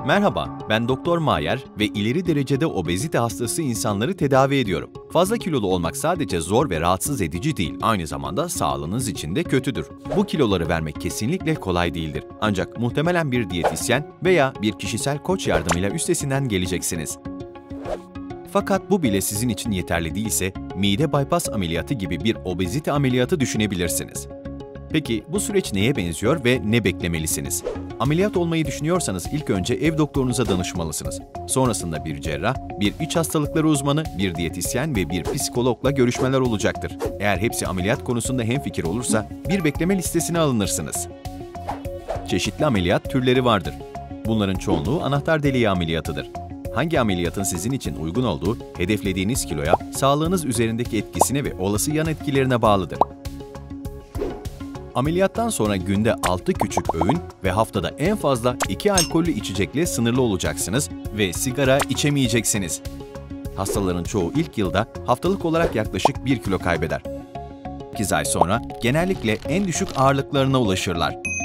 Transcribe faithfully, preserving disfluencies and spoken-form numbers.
Merhaba, ben Doktor Mayer ve ileri derecede obezite hastası insanları tedavi ediyorum. Fazla kilolu olmak sadece zor ve rahatsız edici değil, aynı zamanda sağlığınız için de kötüdür. Bu kiloları vermek kesinlikle kolay değildir. Ancak muhtemelen bir diyetisyen veya bir kişisel koç yardımıyla üstesinden geleceksiniz. Fakat bu bile sizin için yeterli değilse, mide bypass ameliyatı gibi bir obezite ameliyatı düşünebilirsiniz. Peki bu süreç neye benziyor ve ne beklemelisiniz? Ameliyat olmayı düşünüyorsanız ilk önce ev doktorunuza danışmalısınız. Sonrasında bir cerrah, bir iç hastalıkları uzmanı, bir diyetisyen ve bir psikologla görüşmeler olacaktır. Eğer hepsi ameliyat konusunda hemfikir olursa bir bekleme listesine alınırsınız. Çeşitli ameliyat türleri vardır. Bunların çoğunluğu anahtar deliği ameliyatıdır. Hangi ameliyatın sizin için uygun olduğu, hedeflediğiniz kiloya, sağlığınız üzerindeki etkisine ve olası yan etkilerine bağlıdır. Ameliyattan sonra günde altı küçük öğün ve haftada en fazla iki alkollü içecekle sınırlı olacaksınız ve sigara içemeyeceksiniz. Hastaların çoğu ilk yılda haftalık olarak yaklaşık bir kilo kaybeder. sekiz ay sonra genellikle en düşük ağırlıklarına ulaşırlar.